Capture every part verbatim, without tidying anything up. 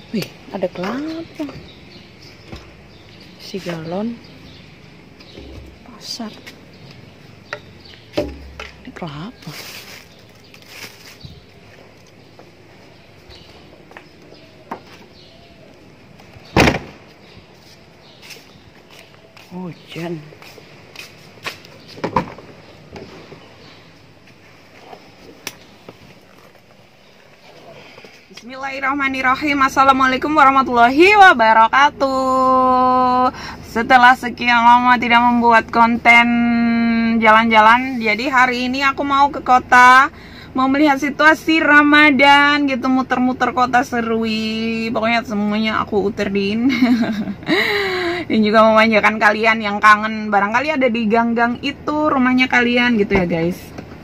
Wih, ada kelapa. Si galon. Pasar. Ini kelapa. Hujan. Bismillahirrahmanirrahim. Assalamualaikum warahmatullahi wabarakatuh. Setelah sekian lama tidak membuat konten jalan-jalan, jadi hari ini aku mau ke kota, mau melihat situasi Ramadan gitu, muter-muter kota Serui. Pokoknya semuanya aku uterin. Dan juga memanjakan kalian yang kangen, barangkali ada di gang-gang itu rumahnya kalian gitu ya guys.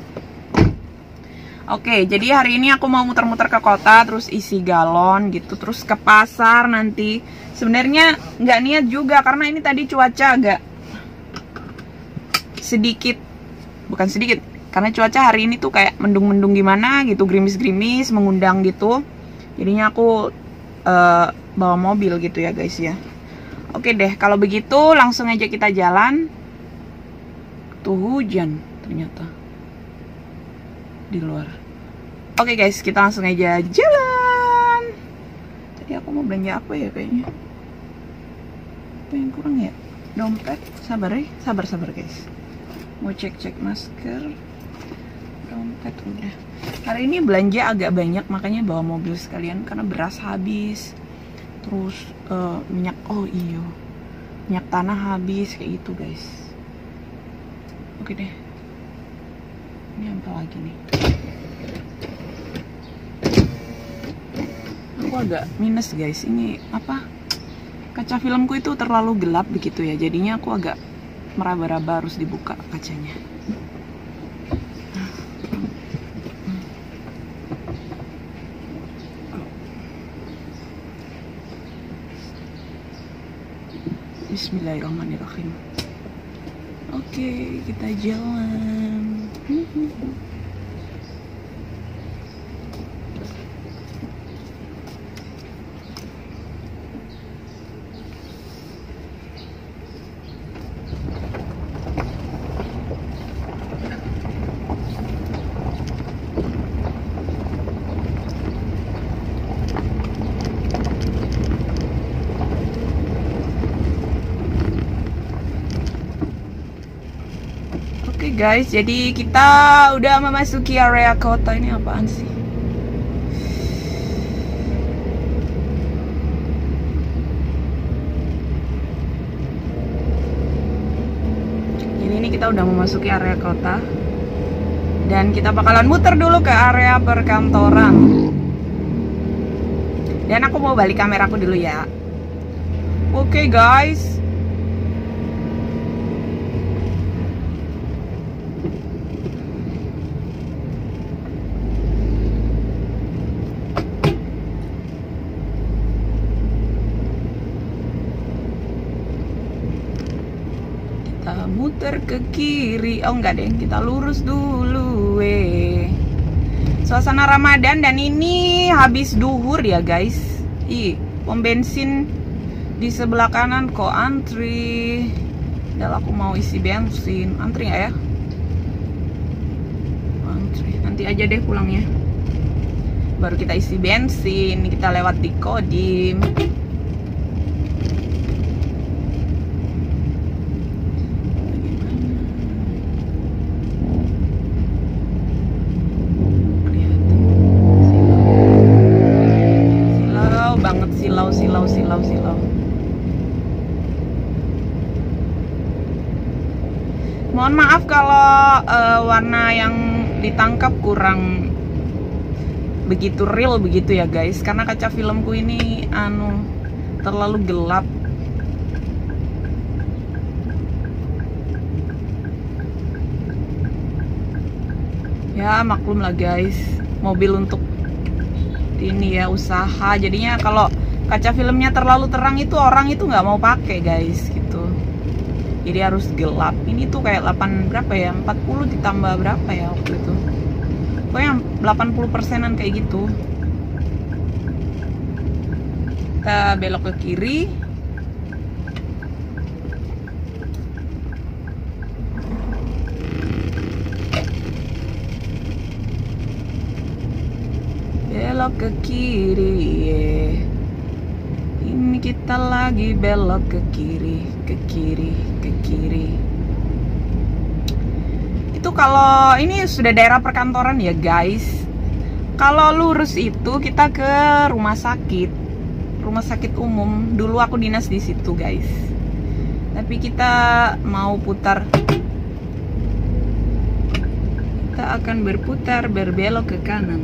Oke, jadi hari ini aku mau muter-muter ke kota, terus isi galon gitu, terus ke pasar nanti. Sebenarnya nggak niat juga, karena ini tadi cuaca agak sedikit, bukan sedikit, karena cuaca hari ini tuh kayak mendung-mendung gimana gitu, gerimis-gerimis, mengundang gitu. Jadinya aku uh, bawa mobil gitu ya guys ya. Oke deh, kalau begitu langsung aja kita jalan. Tuh hujan ternyata di luar. Oke guys, kita langsung aja jalan. Tadi aku mau belanja apa ya kayaknya? Apa yang kurang ya? Dompet. Sabar ya, sabar sabar guys. Mau cek-cek masker. Dompet udah. Hari ini belanja agak banyak, makanya bawa mobil sekalian karena beras habis. Terus uh, minyak, oh iyo, minyak tanah habis kayak gitu guys. Oke deh. Ini apa lagi nih? Aku agak minus guys. Ini apa? Kaca filmku itu terlalu gelap begitu ya. Jadinya aku agak meraba-raba harus dibuka kacanya. Bismillahirrahmanirrahim. Oke, kita jalan. Oke guys, jadi kita udah memasuki area kota. Ini apaan sih? Jadi ini kita udah memasuki area kota. Dan kita bakalan muter dulu ke area perkantoran. Dan aku mau balik kameraku dulu ya. Oke guys. Kita muter ke kiri. Oh enggak deh, kita lurus dulu weh. Suasana Ramadan, dan ini habis duhur ya guys. Ih, pom bensin di sebelah kanan kok antri. Padahal aku mau isi bensin. Antri nggak ya? Antri. Nanti aja deh pulangnya. Baru kita isi bensin. Kita lewat di Kodim. Silau, silau, silau, silau. Mohon maaf kalau uh, warna yang ditangkap kurang begitu real begitu ya guys, karena kaca filmku ini anu terlalu gelap. Ya maklum lah guys, mobil untuk ini ya usaha, jadinya kalau kaca filmnya terlalu terang itu orang itu nggak mau pakai guys gitu. Jadi harus gelap. Ini tuh kayak delapan berapa ya? empat puluh ditambah berapa ya waktu itu? Pokoknya delapan puluh persenan kayak gitu. Kita belok ke kiri. Belok ke kiri. Ini kita lagi belok ke kiri, ke kiri, ke kiri. Itu kalau ini sudah daerah perkantoran ya guys. Kalau lurus itu kita ke rumah sakit, rumah sakit umum. Dulu aku dinas di situ guys. Tapi kita mau putar. Kita akan berputar berbelok ke kanan.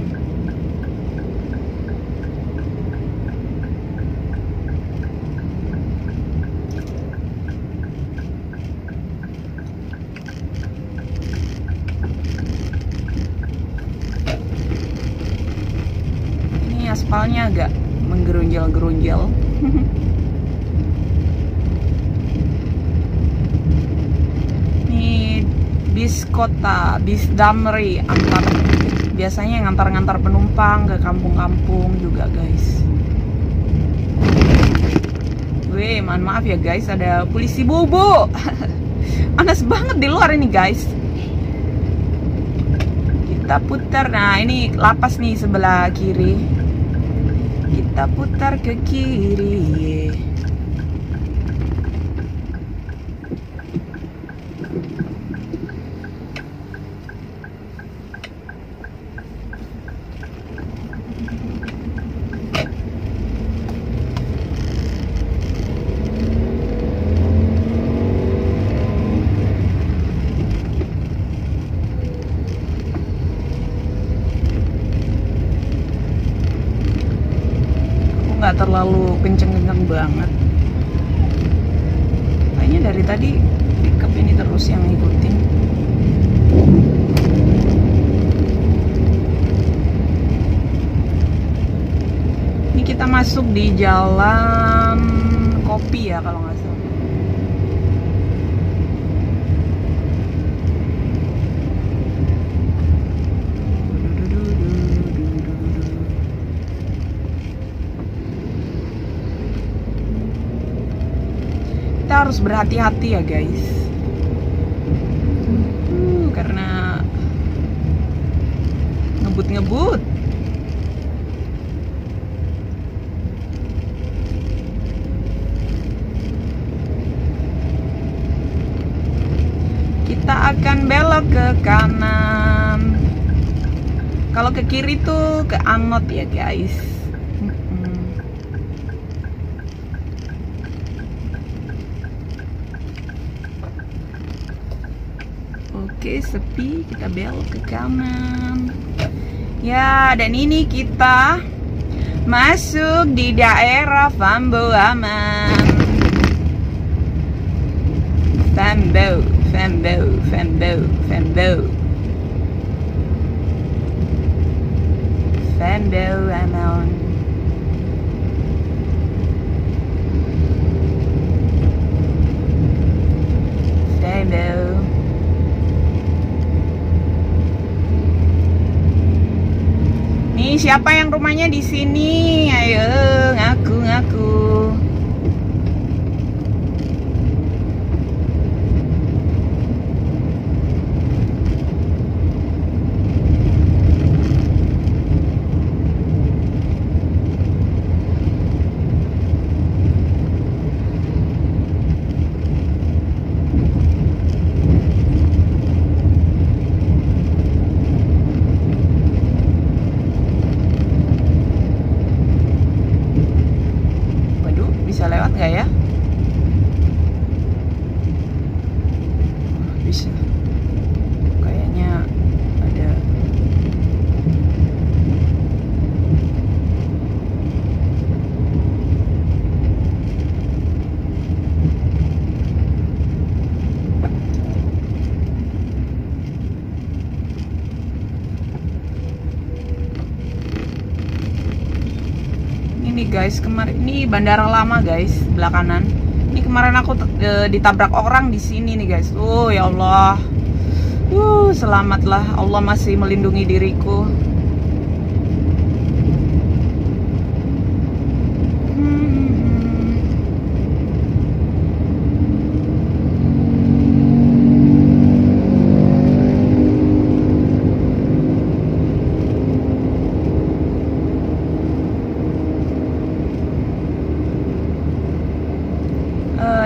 Aspalnya agak menggerunjal-gerunjal. Ini bis kota, bis Damri, antar biasanya ngantar-ngantar penumpang ke kampung-kampung juga guys. Weh, mohon maaf ya guys, ada polisi bobo. Panas banget di luar ini guys. Kita putar, nah ini lapas nih sebelah kiri. Kita putar ke kiri. Nggak terlalu kenceng-kenceng banget. Kayaknya dari tadi pickup ini terus yang ngikutin. Ini kita masuk di jalan kopi ya kalau nggak salah. Kita harus berhati-hati ya guys, uh, karena ngebut-ngebut. Kita akan belok ke kanan. Kalau ke kiri tuh ke Anot ya guys. Oke, sepi, kita belok ke kanan. Ya, dan ini kita masuk di daerah Fambo Aman. Fambo, Fambo, Fambo, Fambo. Fambo Aman. Fambo. Nih, siapa yang rumahnya di sini? Ayo, ngaku-ngaku. Bisa lewat nggak ya? Bisa. Kayaknya ada. Ini guys, kemarin ini bandara lama guys, sebelah kanan. Ini kemarin aku e, ditabrak orang di sini nih guys. Oh ya Allah. Uh, selamatlah, Allah masih melindungi diriku. Hmm.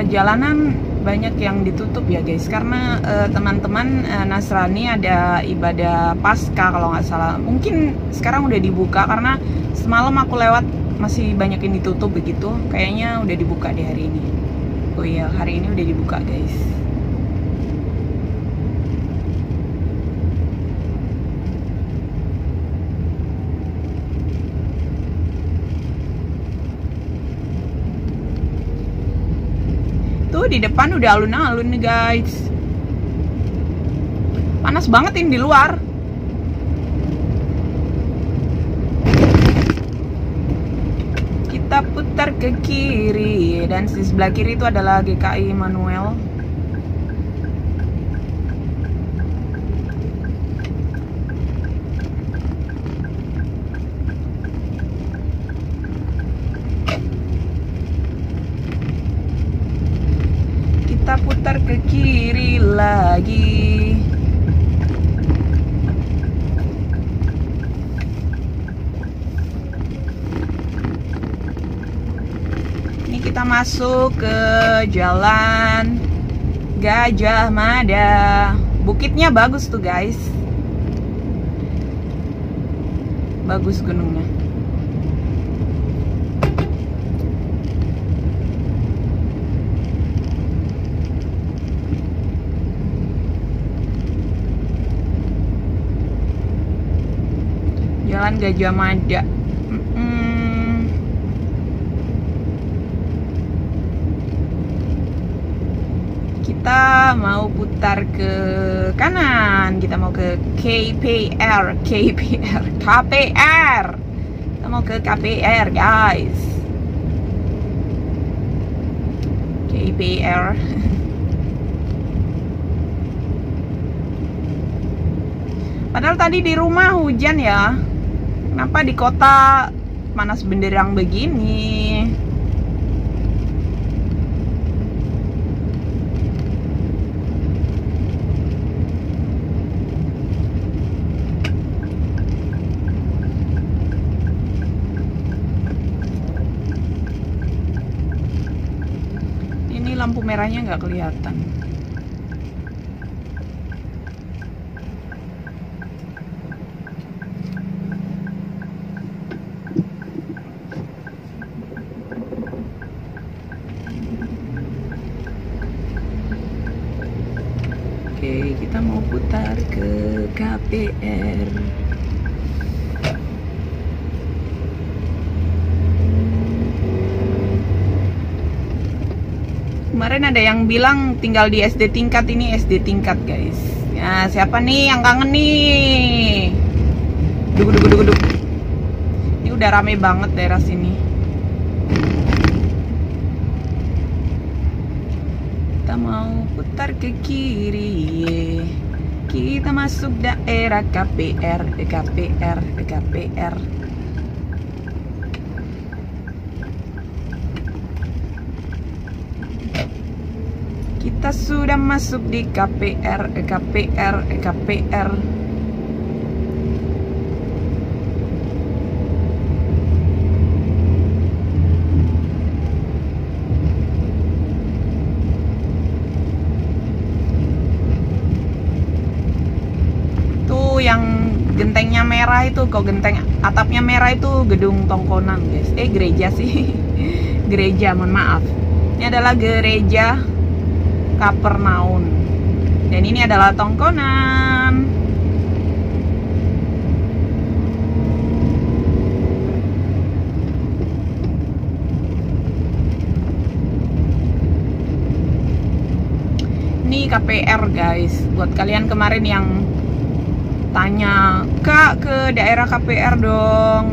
jalanan banyak yang ditutup ya guys, karena teman-teman uh, Nasrani ada ibadah Paskah kalau nggak salah. Mungkin sekarang udah dibuka, karena semalam aku lewat masih banyak yang ditutup begitu. Kayaknya udah dibuka di hari ini. Oh iya, hari ini udah dibuka guys. Tuh di depan udah alun-alun nih guys. Panas banget ini di luar. Kita putar ke kiri, dan di sebelah kiri itu adalah G K I Immanuel. Kita putar ke kiri lagi. Ini kita masuk ke jalan Gajah Mada. Bukitnya bagus tuh guys. Bagus gunungnya. Jalan Gajah Mada. Mm-mm. Kita mau putar ke kanan. Kita mau ke K P R, K P R, K P R. Kita mau ke K P R guys. K P R. Padahal tadi di rumah hujan ya. Kenapa di kota panas benderang begini? Ini lampu merahnya nggak kelihatan. Oke, kita mau putar ke K P R. Kemarin ada yang bilang tinggal di S D tingkat, ini S D tingkat guys. Ya, siapa nih yang kangen nih? Duk duk duk duk. Ini udah rame banget daerah sini. Kita mau putar ke kiri. Kita masuk daerah K P R, K P R, K P R. Kita sudah masuk di K P R, K P R, K P R. Tuh yang gentengnya merah itu, kok genteng atapnya merah itu gedung Tongkonan guys. Eh gereja sih. Gereja, mohon maaf. Ini adalah gereja Kapernaum. Dan ini adalah Tongkonan. Ini K P R guys. Buat kalian kemarin yang tanya, "Kak, ke daerah K P R dong."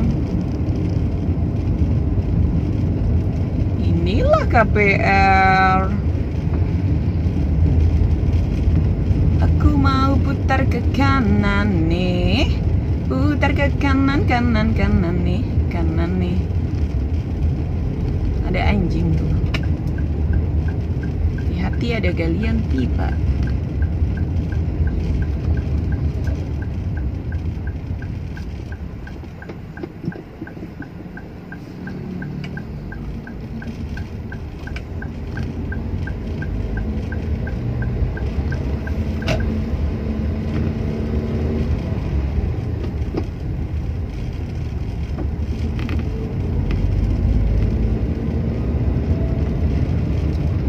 Inilah K P R. Aku mau putar ke kanan nih. Putar ke kanan, kanan, kanan nih. Kanan nih. Ada anjing tuh. Hati-hati, ada galian tiba.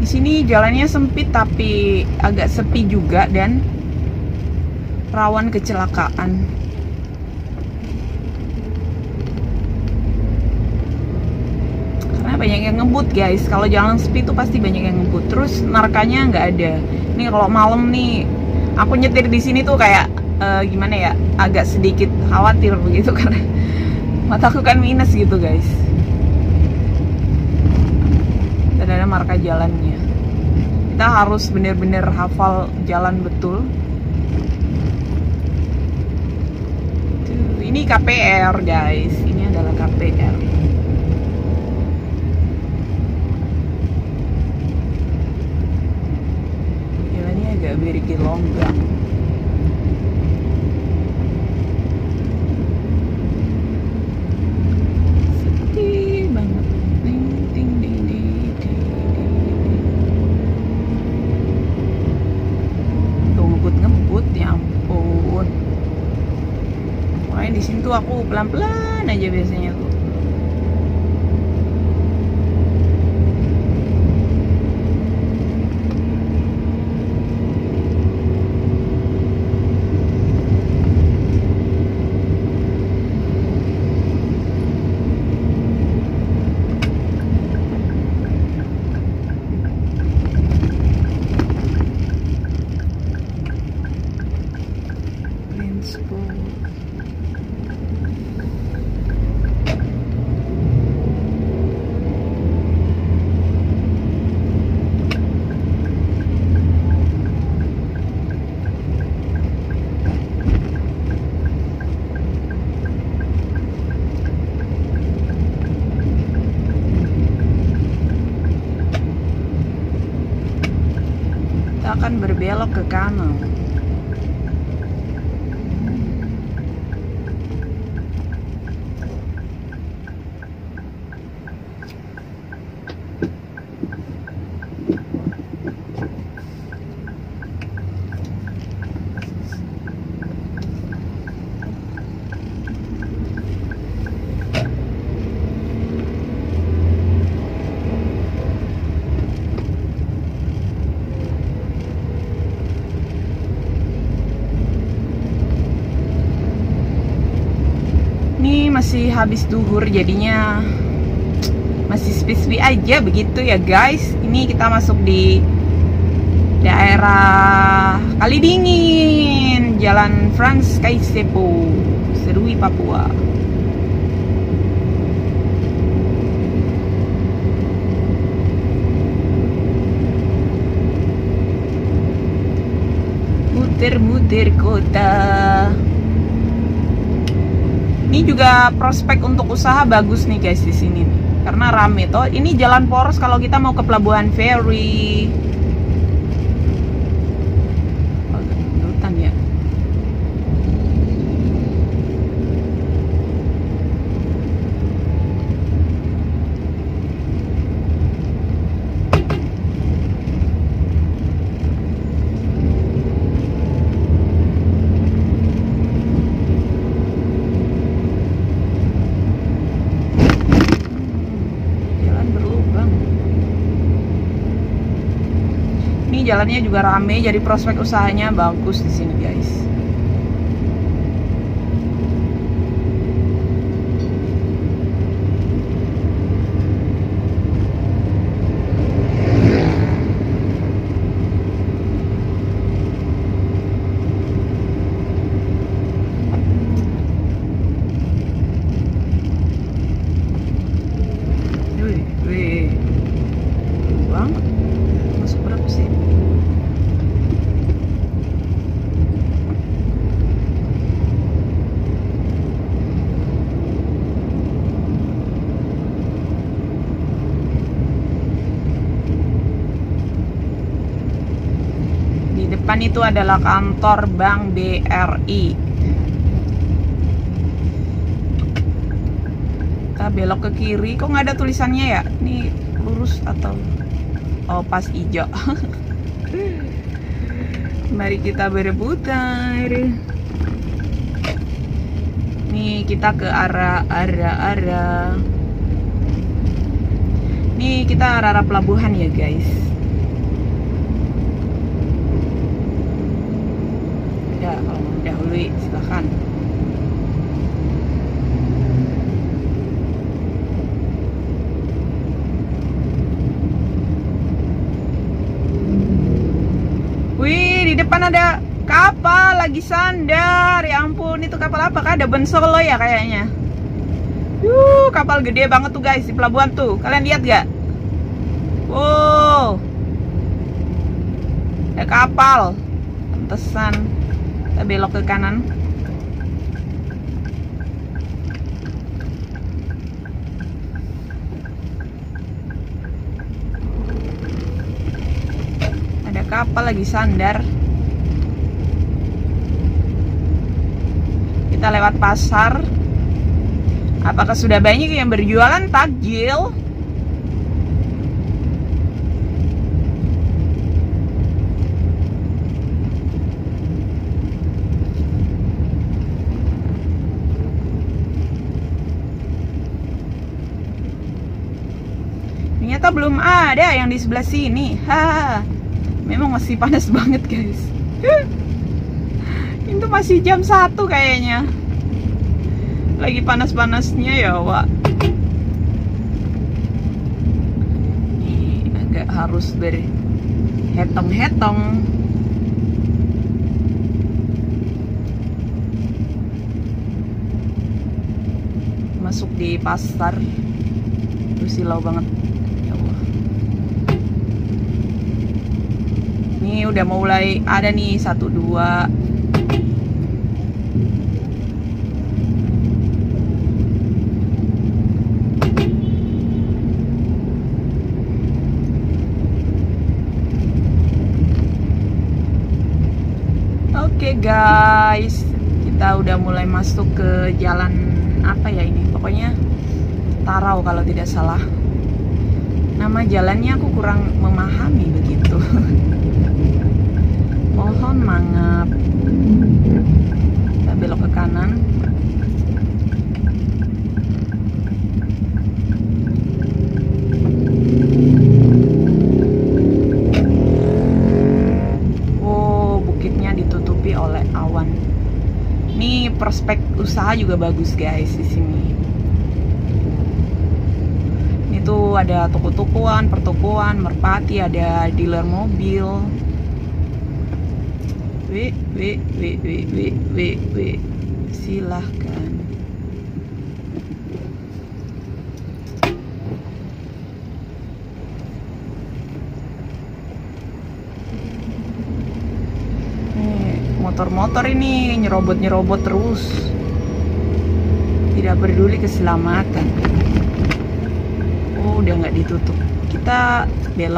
Di sini jalannya sempit tapi agak sepi juga dan rawan kecelakaan. Karena banyak yang ngebut guys. Kalau jalan sepi itu pasti banyak yang ngebut. Terus narkanya nggak ada. Nih kalau malam nih, aku nyetir di sini tuh kayak uh, gimana ya? Agak sedikit khawatir begitu karena mataku kan minus gitu guys. Dan ada marka jalannya. Kita harus bener-bener hafal jalan betul. Tuh, ini K P R guys. Ini adalah K P R. Jalannya agak berikit longgang. Sedih banget. Ding, ding, ding, ding, ding. Ngebut ya ampun. Makanya di sini tuh aku pelan-pelan aja biasanya tuh. Kita akan berbelok ke kanan. Masih habis duhur jadinya masih sepi-sepi aja begitu ya guys. Ini kita masuk di daerah Kalidingin, Jalan Frans Kaisepo, Serui, Papua. Muter-muter kota. Ini juga prospek untuk usaha bagus nih guys di sini nih. Karena rame toh. Ini jalan poros kalau kita mau ke Pelabuhan Feri. Agak hutan ya. Jalannya juga rame, jadi prospek usahanya bagus di sini guys. Wih, wih, banget. Masuk berapa sih? Depan itu adalah kantor Bank B R I. Kita belok ke kiri. Kok nggak ada tulisannya ya? Ini lurus atau oh pas hijau. Mari kita berputar. Nih kita ke arah arah arah. Nih kita arah arah pelabuhan ya guys. ada. Kalau mau mendahului silahkan. Wih, di depan ada kapal lagi sandar. Ya ampun, itu kapal apa? Kah ada Ben Solo ya kayaknya. Yuh, kapal gede banget tuh guys di pelabuhan tuh. Kalian lihat gak? Wow, ada kapal. Pantesan. Kita belok ke kanan. Ada kapal lagi sandar. Kita lewat pasar. Apakah sudah banyak yang berjualan takjil? Ternyata belum ada yang di sebelah sini. Ha, memang masih panas banget guys. Itu masih jam satu kayaknya. Lagi panas-panasnya ya, Wak. Ini agak harus berhetong-hetong. Masuk di pasar. Itu silau banget. Ya Allah. Ini udah mulai ada nih satu dua. Oke guys, kita udah mulai masuk ke jalan apa ya ini? Pokoknya Tarau kalau tidak salah. Nama jalannya aku kurang memahami begitu. Mohon maaf. Kita belok ke kanan. Oleh awan. Ini prospek usaha juga bagus guys di sini. Ini tuh ada toko-tokoan, pertokoan, merpati, ada dealer mobil. Wih, wih, wih, wih, wih, wih, wih. Silahkan. Motor-motor ini nyerobot-nyerobot terus. Tidak peduli keselamatan. Oh, udah nggak ditutup. Kita belok.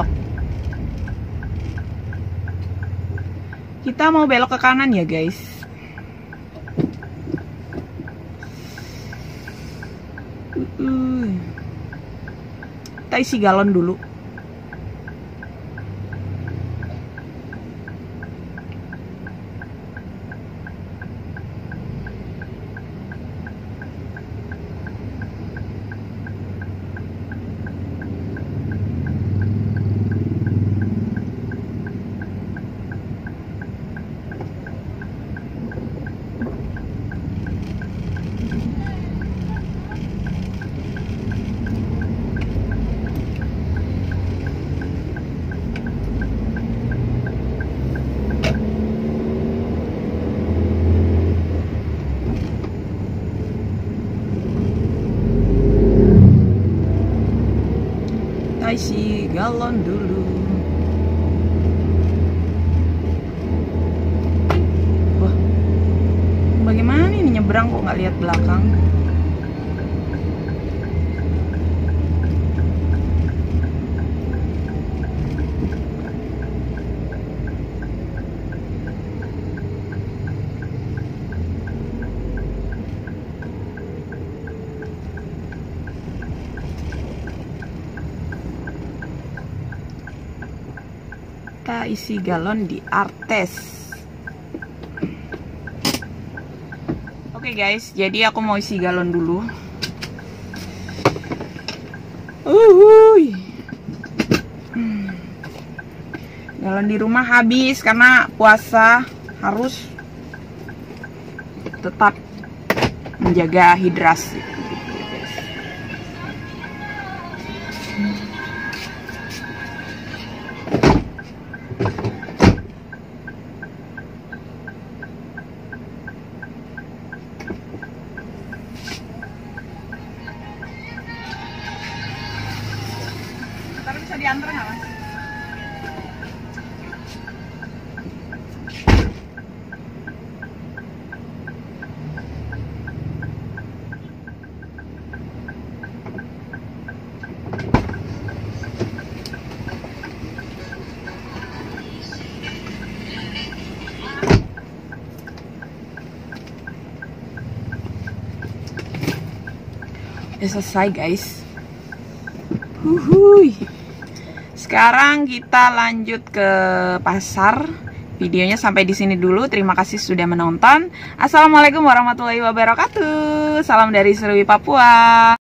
Kita mau belok ke kanan ya guys. Uh, kita isi galon dulu. Isi galon dulu. Wah, bagaimana ini nyebrang kok nggak lihat belakang? Kita isi galon di Artes. Oke guys, jadi aku mau isi galon dulu. Uhuy. Galon di rumah habis karena puasa, harus tetap menjaga hidrasi. Ntar bisa diantar nggak, Mas? Udah selesai, guys. Huhuy. Sekarang kita lanjut ke pasar. Videonya sampai di sini dulu. Terima kasih sudah menonton. Assalamualaikum warahmatullahi wabarakatuh. Salam dari Serui, Papua.